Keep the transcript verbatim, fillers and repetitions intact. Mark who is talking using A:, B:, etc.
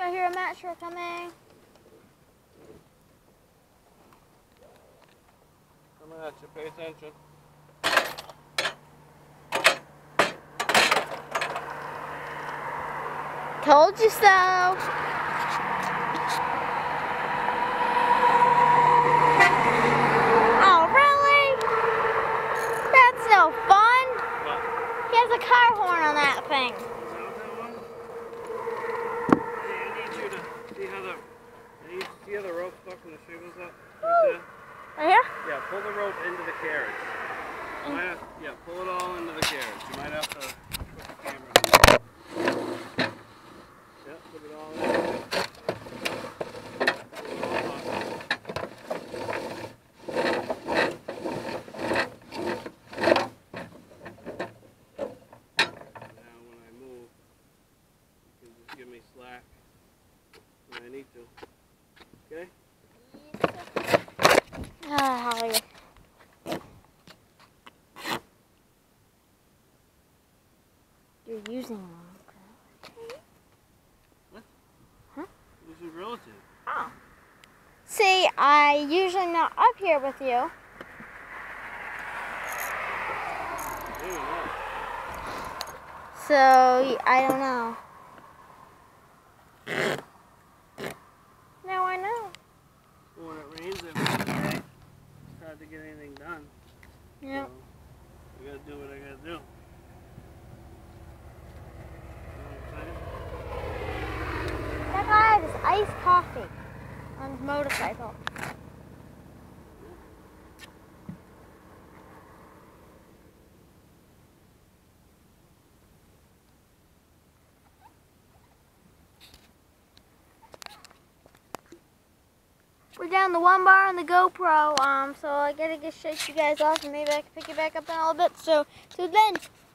A: I hear a matcher coming.
B: Coming at you, pay attention.
A: Told you so. Oh, really? That's no fun.
B: What?
A: He has a car horn on that thing.
B: Is that what that was? Hey, I need you to see how the, I need you to see how the rope's fucking the shingles up right there.
A: Right here?
B: Yeah, pull the rope into the carriage. You might have, yeah, pull it all into the carriage. You might have to put the camera on. Yeah, put it all in. Pull it all up. Now when I move, you can just give me slack when I need to. Okay?
A: Ah, how are you? You're using them.
B: What?
A: Huh?
B: Who's your relative?
A: Oh. See, I usually not up here with you.
B: Maybe not.
A: So, I don't know. Now I know.
B: Well, when it rains every day, it's hard to get anything done.
A: Yep.
B: So, I gotta do what I gotta do.
A: That guy has iced coffee on his motorcycle. We're down the one bar on the GoPro, um, so I gotta get shake you guys off and maybe I can pick you back up in a little bit. So, till then.